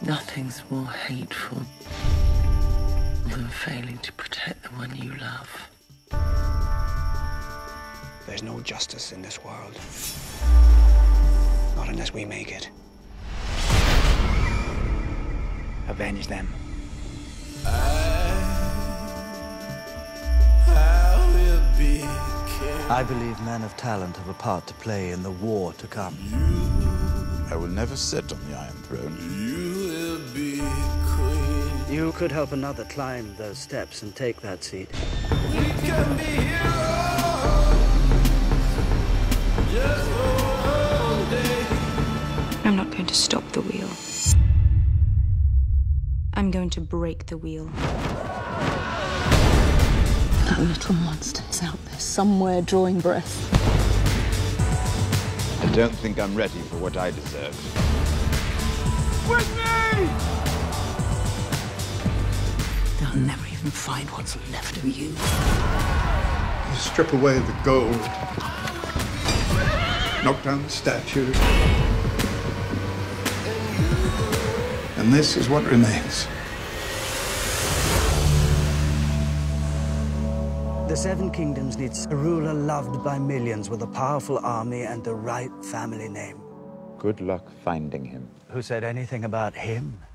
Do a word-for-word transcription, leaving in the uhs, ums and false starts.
Nothing's more hateful than failing to protect the one you love. There's no justice in this world. Not unless we make it. Avenge them. I believe men of talent have a part to play in the war to come. I will never sit on the Iron Throne. You will be queen. You could help another climb those steps and take that seat. We can be heroes. Just for one day. I'm not going to stop the wheel. I'm going to break the wheel. That little monster is out there somewhere drawing breath. I don't think I'm ready for what I deserve. With me! They'll never even find what's left of you. You strip away the gold, knock down the statues, and this is what remains. The Seven Kingdoms needs a ruler loved by millions with a powerful army and the right family name. Good luck finding him. Who said anything about him?